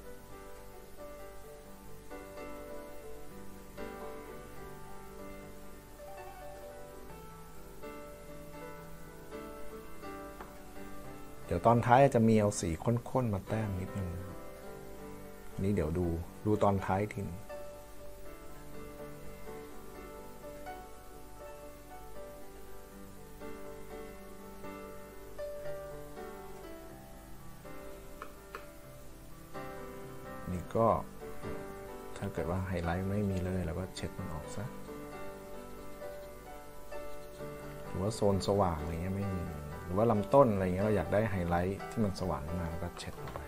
เดี๋ยวตอนท้ายจะมีเอาสีข้นๆมาแต้มนิดนึงนี้เดี๋ยวดูดูตอนท้ายทีนี่ก็ถ้าเกิดว่าไฮไลท์ไม่มีเลยเราก็เช็ดมันออกซะหรือว่าโซนสว่างอะไรเงี้ยไม่มีหรือว่าลำต้นอะไรเงี้ยเราอยากได้ไฮไลท์ที่มันสว่างขึ้นมาแล้วก็เช็ดออกไป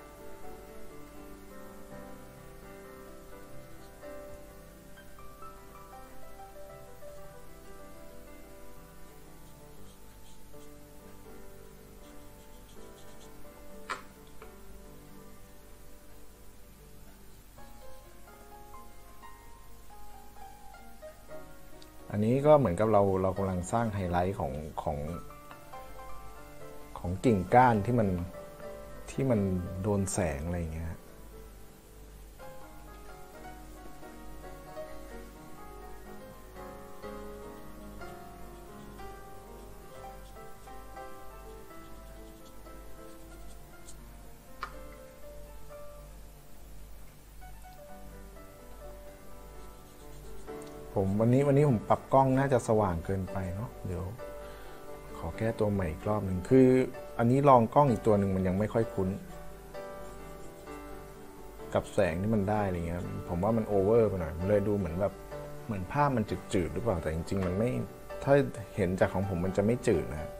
อันนี้ก็เหมือนกับเราเรากำลังสร้างไฮไลท์ของของของกิ่งก้านที่มันที่มันโดนแสงอะไรอย่างเงี้ยผมวันนี้วันนี้ผมปรับกล้องน่าจะสว่างเกินไปเนาะเดี๋ยวขอแก้ตัวใหม่อีกรอบหนึ่งคืออันนี้ลองกล้องอีกตัวหนึ่งมันยังไม่ค่อยคุ้นกับแสงที่มันได้อะไรเงี้ยผมว่ามันโอเวอร์ไปหน่อยมันเลยดูเหมือนแบบเหมือนภาพมันจืดๆหรือเปล่าแต่จริงๆมันไม่ถ้าเห็นจากของผมมันจะไม่จืดนะ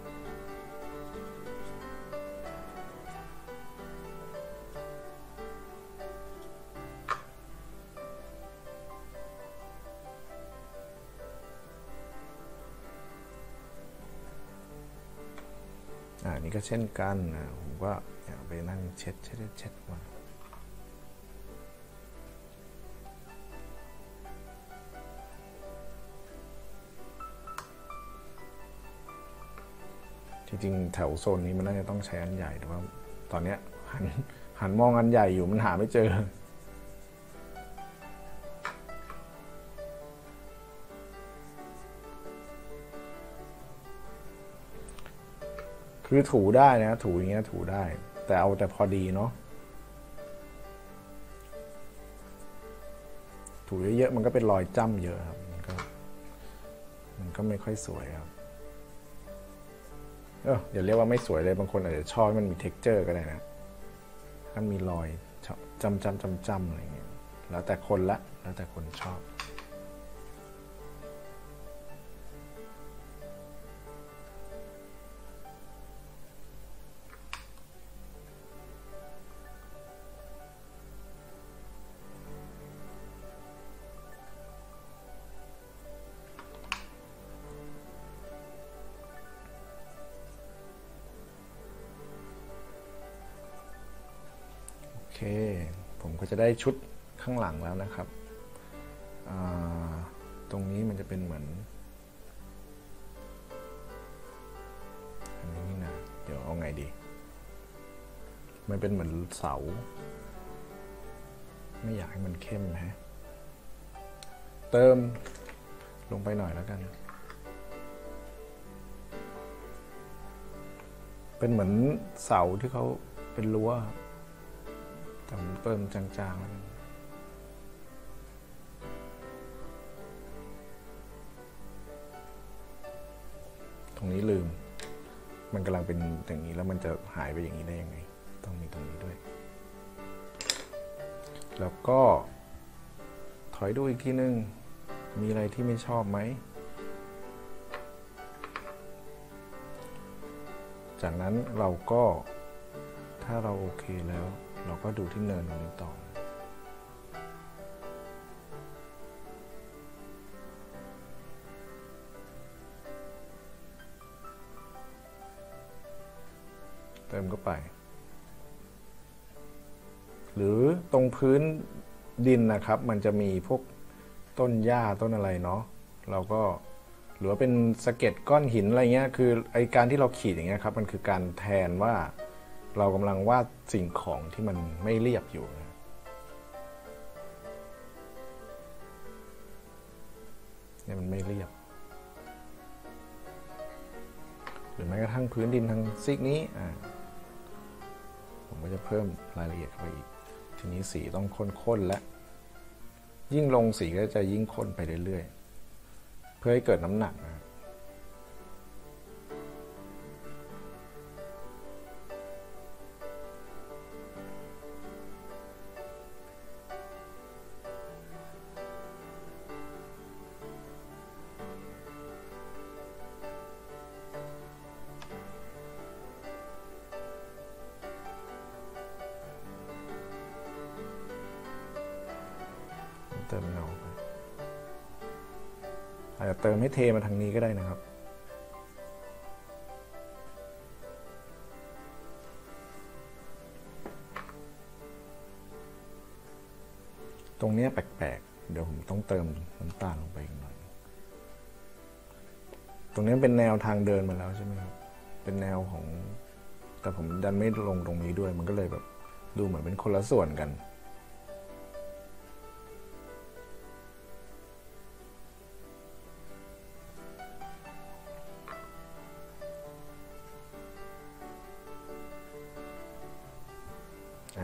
อ่านี่ก็เช่นกันนะผมก็อยากไปนั่งเช็ดเช็ดเช็ดมาจริงๆแถวโซนนี้มันน่าจะต้องใช้อันใหญ่แต่ว่าตอนนี้หันหันมองอันใหญ่อยู่มันหาไม่เจอคือถูได้นะถูอย่างเงี้ยถูได้แต่เอาแต่พอดีเนาะถูเยอะๆมันก็เป็นรอยจ้ำเยอะครับมันก็มันก็ไม่ค่อยสวยครับเอออย่าเรียกว่าไม่สวยเลยบางคนอาจจะชอบมันมี เท็กเจอร์ ก็ได้นะมันมีรอยจำจำจำจำอะไรเงี้ยแล้วแต่คนละแล้วแต่คนชอบโอเคผมก็จะได้ชุดข้างหลังแล้วนะครับตรงนี้มันจะเป็นเหมือนอันนี้นี่นะเดี๋ยวเอาไงดีมันเป็นเหมือนเสาไม่อยากให้มันเข้มฮะเติมลงไปหน่อยแล้วกันเป็นเหมือนเสาที่เขาเป็นรั้วแต่ผมเติมจางๆแล้วตรงนี้ลืมมันกำลังเป็นอย่างนี้แล้วมันจะหายไปอย่างนี้ได้ยังไงต้องมีตรงนี้ด้วยแล้วก็ถอยดูอีกทีนึงมีอะไรที่ไม่ชอบไหมจากนั้นเราก็ถ้าเราโอเคแล้วเราก็ดูที่เนินตรงนี้ต่อเติมเข้าไปหรือตรงพื้นดินนะครับมันจะมีพวกต้นหญ้าต้นอะไรเนาะเราก็หรือว่าเป็นสะเก็ดก้อนหินอะไรเงี้ยคือไอการที่เราขีดอย่างเงี้ยครับมันคือการแทนว่าเรากำลังวาดสิ่งของที่มันไม่เรียบอยู่เนี่ยมันไม่เรียบหรือแม้กระทั่งพื้นดินทางซีกนี้อ่าผมก็จะเพิ่มรายละเอียดเข้าไปอีกทีนี้สีต้องข้นๆและยิ่งลงสีก็จะยิ่งข้นไปเรื่อยๆเพื่อให้เกิดน้ำหนักนะเติมเงาไปอาจจะเติมให้เทมาทางนี้ก็ได้นะครับตรงนี้แปลกๆเดี๋ยวผมต้องเติมน้ำตาลลงไปอีกหน่อยตรงนี้เป็นแนวทางเดินมาแล้วใช่ไหมครับเป็นแนวของแต่ผมดันไม่ลงตรงนี้ด้วยมันก็เลยแบบดูเหมือนเป็นคนละส่วนกัน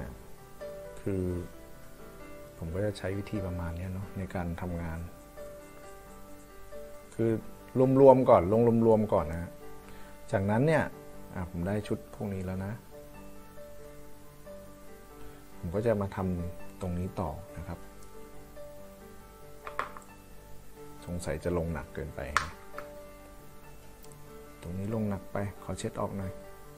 คือผมก็จะใช้วิธีประมาณนี้เนาะในการทำงานคือรวมๆก่อนลงรวมๆก่อนนะจากนั้นเนี่ยผมได้ชุดพวกนี้แล้วนะผมก็จะมาทำตรงนี้ต่อนะครับสงสัยจะลงหนักเกินไปตรงนี้ลงหนักไปขอเช็ดออกหน่อย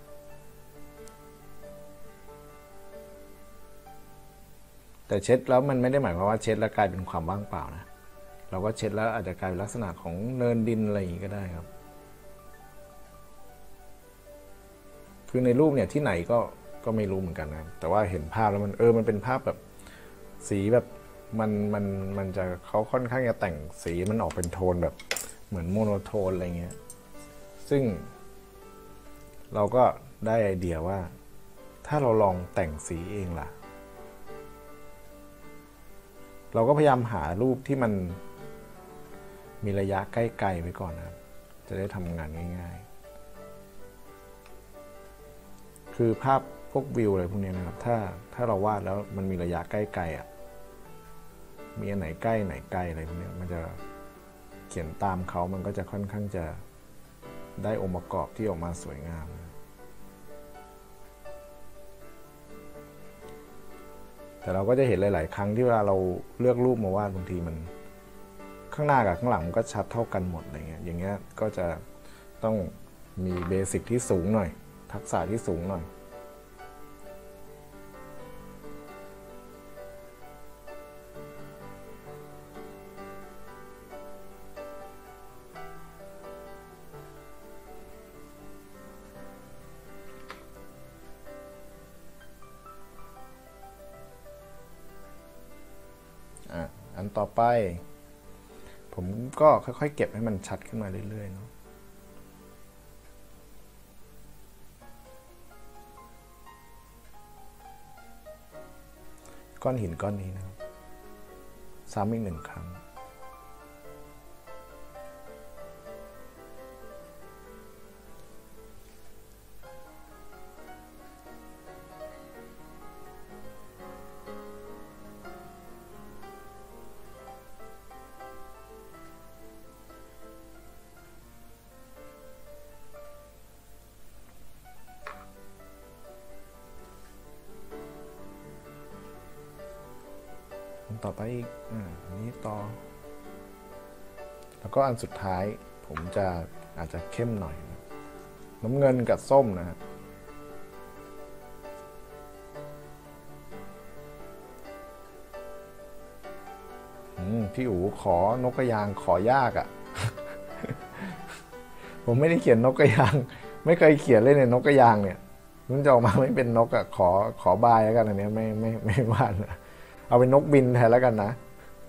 แต่เช็ดแล้วมันไม่ได้หมายความว่าเช็ดแล้วกลายเป็นความว่างเปล่านะเราก็เช็ดแล้วอาจจะกลายเป็นลักษณะของเนินดินอะไรอย่างนี้ก็ได้ครับคือในรูปเนี่ยที่ไหนก็ก็ไม่รู้เหมือนกันนะแต่ว่าเห็นภาพแล้วมันเออมันเป็นภาพแบบสีแบบมันมันมันจะเขาค่อนข้างจะแต่งสีมันออกเป็นโทนแบบเหมือนโมโนโทนอะไรเงี้ยซึ่งเราก็ได้ไอเดียว่าถ้าเราลองแต่งสีเองล่ะเราก็พยายามหารูปที่มันมีระยะใกล้ๆไว้ก่อนนะครับจะได้ทำงานง่ายๆคือภาพพวกวิวอะไรพวกนี้นะครับถ้าถ้าเราวาดแล้วมันมีระยะใกล้ๆอ่ะมีอันไหนใกล้ไหนไกลอะไรพวกนี้มันจะเขียนตามเขามันก็จะค่อนข้างจะได้องค์ประกอบที่ออกมาสวยงามแต่เราก็จะเห็นหลายๆครั้งที่เวลาเราเลือกรูปมาวาดบางทีมันข้างหน้ากับข้างหลังมันก็ชัดเท่ากันหมดอะไรเงี้ยอย่างเงี้ยก็จะต้องมีเบสิกที่สูงหน่อยทักษะที่สูงหน่อยอันต่อไปผมก็ค่อยๆเก็บให้มันชัดขึ้นมาเรื่อยๆเนาะก้อนหินก้อนนี้นะครับซ้ำอีกหนึ่งครั้งต่อไปอีกอันนี้ต่อแล้วก็อันสุดท้ายผมจะอาจจะเข้มหน่อยนะน้ำเงินกับส้มนะฮะพี่อู๋ขอนกกระยางขอยากอ่ะ ผมไม่ได้เขียนนกกระยางไม่เคยเขียนเลยในนกกระยางเนี่ยมันจะออกมาไม่เป็นนกอ่ะขอขอบายแล้วกันอันนี้ไม่ไม่ไม่วาดนะเอาเป็นนกบินแทนแล้วกันนะ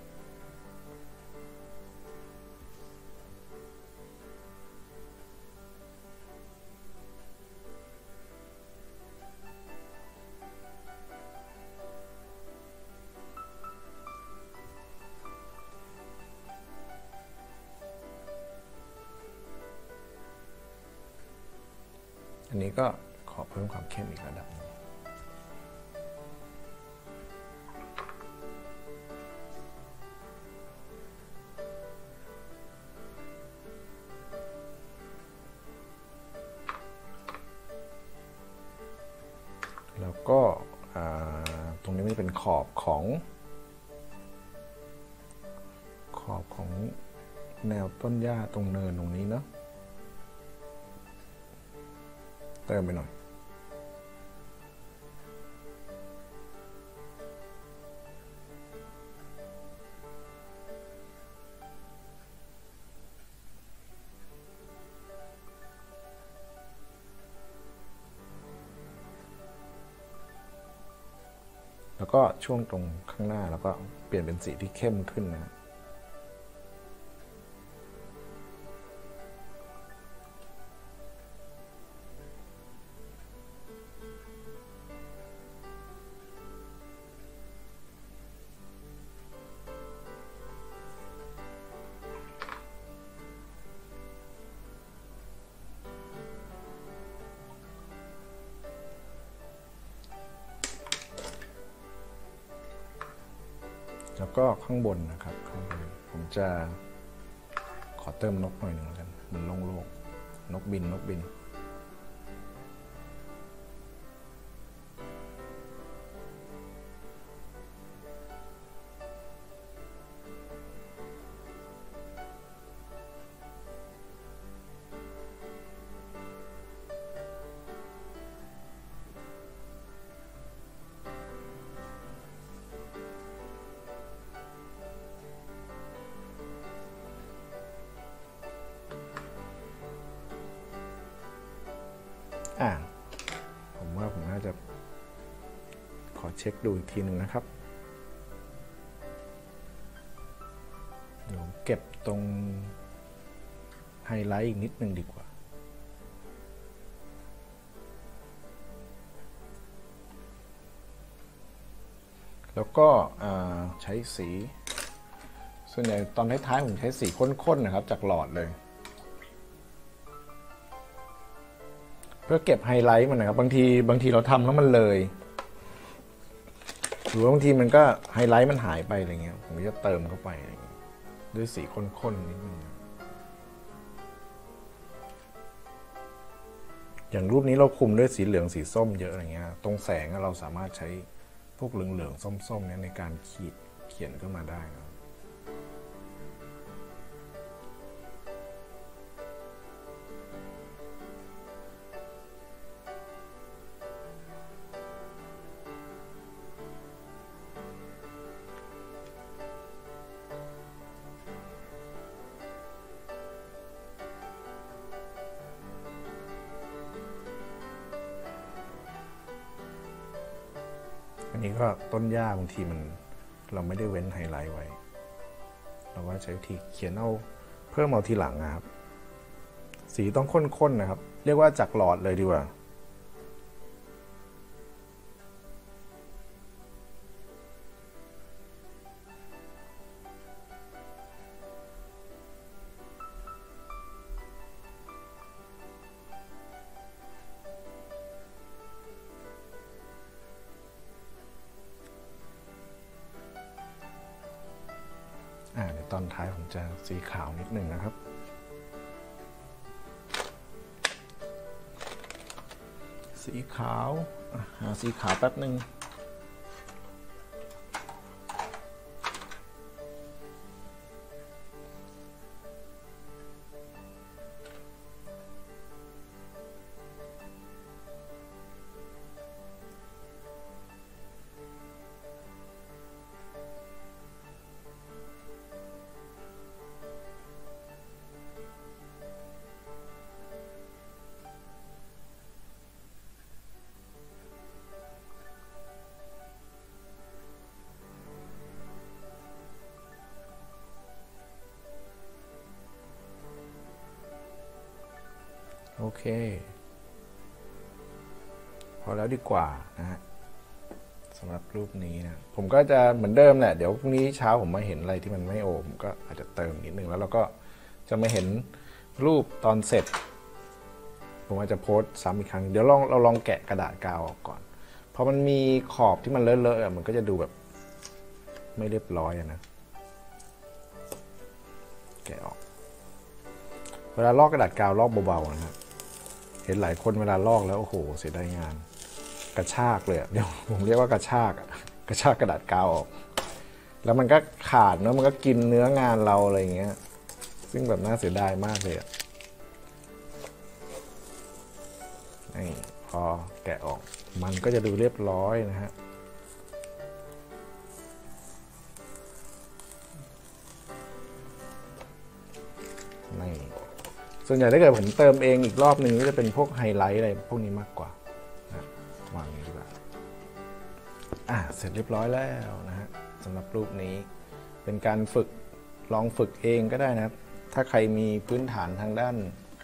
อันนี้ก็ขอเพิ่มความเข้มอีกระดับแล้วก็ตรงนี้มันเป็นขอบของขอบของแนวต้นหญ้าตรงเนินตรงนี้เนาะเติมไปหน่อยแล้วก็ช่วงตรงข้างหน้าแล้วก็เปลี่ยนเป็นสีที่เข้มขึ้นนะแล้วก็ข้างบนนะครับข้างบนผมจะขอเติมนกหน่อยหนึ่งแล้วกันมันโล่งๆนกบินนกบินอ่าผมว่าผมน่าจะขอเช็คดูอีกทีหนึ่งนะครับเดี๋ยวเก็บตรงไฮไลท์อีกนิดนึงดีกว่าแล้วก็ใช้สีส่วนใหญ่ตอนท้ายๆผมใช้สีข้นๆนะครับจากหลอดเลยเพื่อเก็บไฮไลท์มันนะครับบางทีบางทีเราทำแล้วมันเลยหรือว่าบางทีมันก็ไฮไลท์มันหายไปอะไรเงี้ยผมจะเติมเข้าไปด้วยสีข้นๆนิดนึงอย่างรูปนี้เราคุมด้วยสีเหลืองสีส้มเยอะอะไรเงี้ยตรงแสงเราสามารถใช้พวกเหลืองๆส้มๆเนี่ยในการขีดเขียนขึ้นมาได้นะอันนี้ก็ต้นหญ้าบางทีมันเราไม่ได้เว้นไฮไลท์ไว้เราก็ใช้วิธีเขียนเอาเพิ่มเอาทีหลังนะครับสีต้องข้นๆนะครับเรียกว่าจากหลอดเลยดีกว่าเดี๋ยวตอนท้ายผมจะสีขาวนิดหนึ่งนะครับสีขาวหาสีขาวแป๊บหนึ่งโอเคพอแล้วดีกว่านะฮะสำหรับรูปนี้นะผมก็จะเหมือนเดิมแหละเดี๋ยวพรุ่งนี้เช้าผมมาเห็นอะไรที่มันไม่โอผมก็อาจจะเติมนิดนึงแล้วเราก็จะมาเห็นรูปตอนเสร็จผมอาจจะโพสต์ซ้ำอีกครั้งเดี๋ยวลองเราลองแกะกระดาษกาวออกก่อนเพราะมันมีขอบที่มันเลอะๆมันก็จะดูแบบไม่เรียบร้อยนะแกะออกเวลาลอกกระดาษกาวลอกเบาๆนะครับเห็นหลายคนเวลาลอกแล้วโอ้โหเสียดายงานกระชากเลยเดี๋ยวผมเรียกว่ากระชากกระชากกระดาษกาวออกแล้วมันก็ขาดเนาะมันก็กินเนื้องานเราอะไรอย่างเงี้ยซึ่งแบบน่าเสียดายมากเลยนี่พอแกะออกมันก็จะดูเรียบร้อยนะฮะนี่ส่วนใหญ่ถ้าเกิดผมเติมเองอีกรอบหนึ่งก็จะเป็นพวกไฮไลท์อะไรพวกนี้มากกว่านะวางนี้ดีกว่าอ่ะเสร็จเรียบร้อยแล้วนะฮะสำหรับรูปนี้เป็นการฝึกลองฝึกเองก็ได้นะครับถ้าใครมีพื้นฐานทางด้าน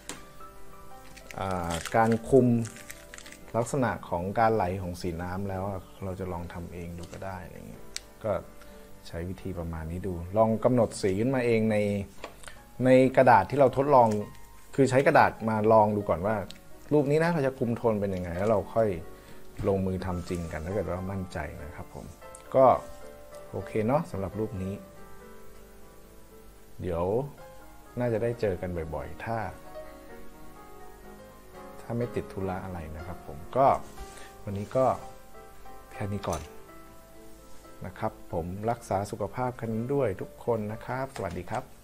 การคุมลักษณะของการไหลของสีน้ำแล้วเราจะลองทำเองดูก็ได้อะไรเงี้ยก็ใช้วิธีประมาณนี้ดูลองกำหนดสีขึ้นมาเองในในกระดาษที่เราทดลองคือใช้กระดาษมาลองดูก่อนว่ารูปนี้นะเราจะคุมโทนเป็นยังไงแล้วเราค่อยลงมือทำจริงกันถ้าเกิดว่ามั่นใจนะครับผมก็โอเคเนาะสำหรับรูปนี้เดี๋ยวน่าจะได้เจอกันบ่อยๆถ้าถ้าไม่ติดธุระอะไรนะครับผมก็วันนี้ก็แค่นี้ก่อนนะครับผมรักษาสุขภาพกันด้วยทุกคนนะครับสวัสดีครับ